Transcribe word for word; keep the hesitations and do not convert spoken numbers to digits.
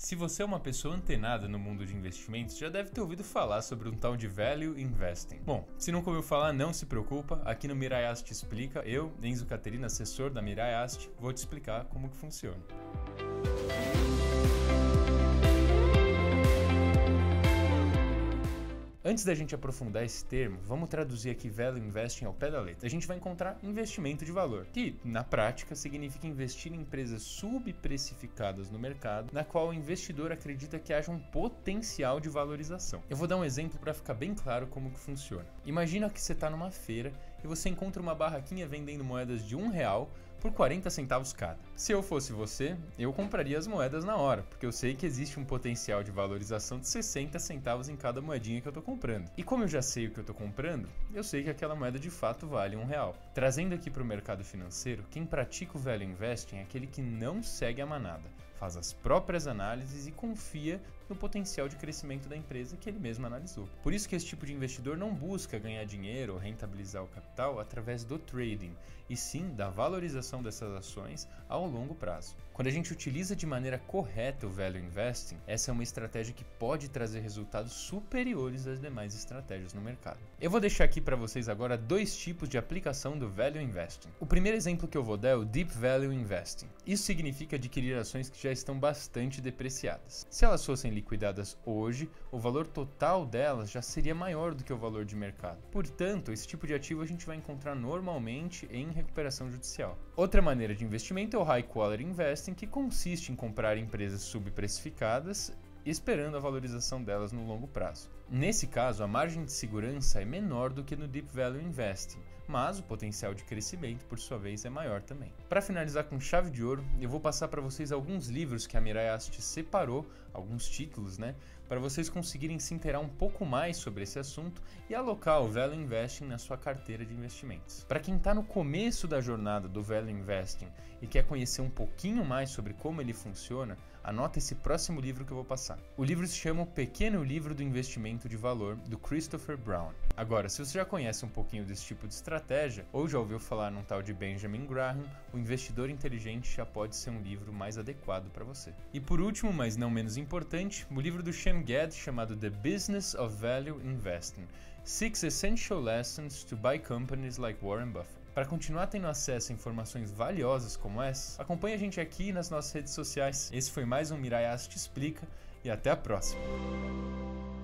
Se você é uma pessoa antenada no mundo de investimentos, já deve ter ouvido falar sobre um tal de Value Investing. Bom, se nunca ouviu falar, não se preocupa, aqui no Mirai Asset Explica, eu, Enzo Caterina, assessor da Mirai Asset, vou te explicar como que funciona. Antes da gente aprofundar esse termo, vamos traduzir aqui Value Investing ao pé da letra. A gente vai encontrar investimento de valor, que, na prática, significa investir em empresas subprecificadas no mercado, na qual o investidor acredita que haja um potencial de valorização. Eu vou dar um exemplo para ficar bem claro como que funciona. Imagina que você está numa feira e você encontra uma barraquinha vendendo moedas de um real por quarenta centavos cada. Se eu fosse você, eu compraria as moedas na hora, porque eu sei que existe um potencial de valorização de sessenta centavos em cada moedinha que eu estou comprando. E como eu já sei o que eu estou comprando, eu sei que aquela moeda de fato vale um real. Trazendo aqui para o mercado financeiro, quem pratica o Value Investing é aquele que não segue a manada, faz as próprias análises e confia no potencial de crescimento da empresa que ele mesmo analisou. Por isso que esse tipo de investidor não busca ganhar dinheiro ou rentabilizar o capital através do trading, e sim da valorização dessas ações ao longo prazo. Quando a gente utiliza de maneira correta o Value Investing, essa é uma estratégia que pode trazer resultados superiores às demais estratégias no mercado. Eu vou deixar aqui para vocês agora dois tipos de aplicação do Value Investing. O primeiro exemplo que eu vou dar é o Deep Value Investing. Isso significa adquirir ações que já estão bastante depreciadas. Se elas fossem liquidadas hoje, o valor total delas já seria maior do que o valor de mercado. Portanto, esse tipo de ativo a gente vai encontrar normalmente em recuperação judicial. Outra maneira de investimento é o High Quality Investing, que consiste em comprar empresas subprecificadas esperando a valorização delas no longo prazo. Nesse caso, a margem de segurança é menor do que no Deep Value Investing, mas o potencial de crescimento, por sua vez, é maior também. Para finalizar com chave de ouro, eu vou passar para vocês alguns livros que a Mirai Asset separou, alguns títulos, né, para vocês conseguirem se inteirar um pouco mais sobre esse assunto e alocar o Value Investing na sua carteira de investimentos. Para quem está no começo da jornada do Value Investing e quer conhecer um pouquinho mais sobre como ele funciona, anota esse próximo livro que eu vou passar. O livro se chama O Pequeno Livro do Investimento de Valor, do Christopher Brown. Agora, se você já conhece um pouquinho desse tipo de estratégia, ou já ouviu falar num tal de Benjamin Graham, O Investidor Inteligente já pode ser um livro mais adequado para você. E por último, mas não menos importante, o livro do Shem Gad chamado The Business of Value Investing, Six Essential Lessons to Buy Companies Like Warren Buffett. Para continuar tendo acesso a informações valiosas como essa, acompanhe a gente aqui nas nossas redes sociais. Esse foi mais um Mirai Asset Explica e até a próxima!